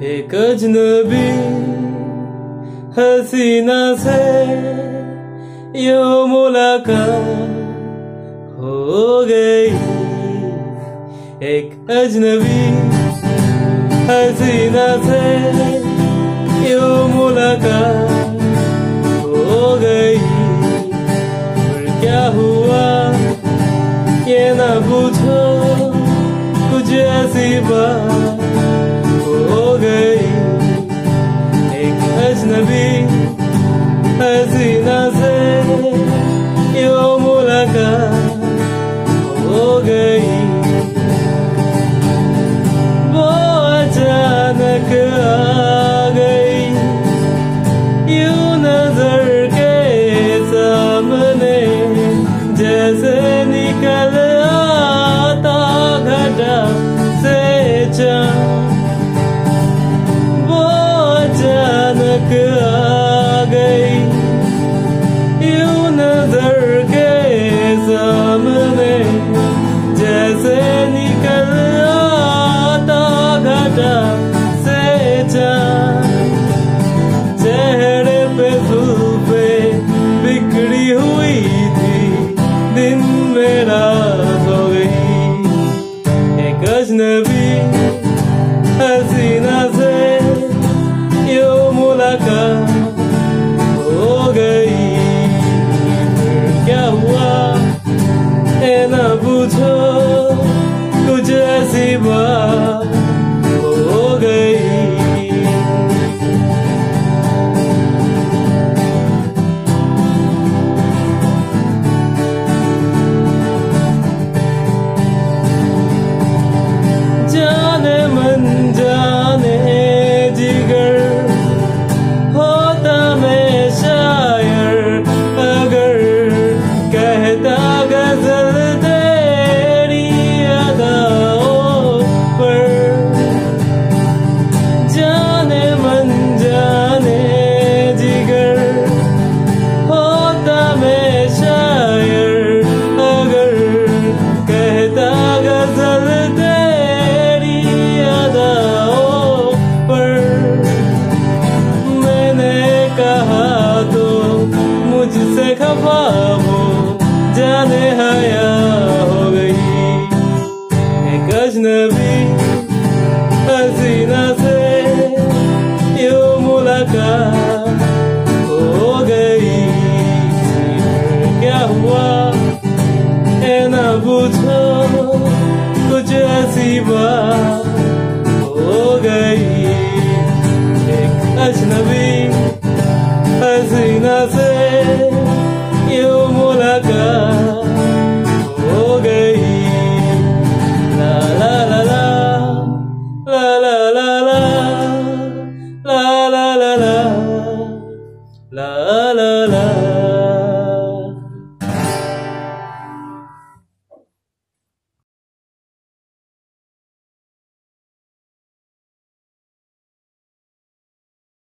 एक अजनबी हसीना से यो मुलाकात हो गई। एक अजनबी हसीना से यो मुलाकात हो गई। पर क्या हुआ ये ना पूछो, कुछ ऐसी बात हो गई। एक अजनबी हसीना से यो मुलाकात हो गई। वो अचानक आ गई यूं नजर के सामने, जैसे निकल आता घटा से चाँद। वो अचानक आ गई यूं नजर के सामने, जैसे निकल आता घटा से चाँद। चेहरे पे जुल्फे बिखरी हुई थी, दिन में रात हो गई। एक अजनबी हसीना से यो मुलाकात हो गई। फिर क्या हुआ ये ना पूछो, कुछ ऐसी बात हो गई। जाने मन जाने जिगर होता मैं शायर, अगर कहता गजल तेरी अदाओं पर। जाने मन जाने जिगर होता मैं शायर, अगर कहता गजल तेरी अदाओं पर। मैंने कहा तो मुझसे खफा हो, जाने हया हो गई। एक अजनबी हसीना से यो मुलाकात हो गई। फिर क्या हुआ ये ना पूछो, कुछ ऐसी बात हो गई। एक अजनबी हसीना से यो मुलाकात हो गई। ला ला ला ला ला ला ला ला ला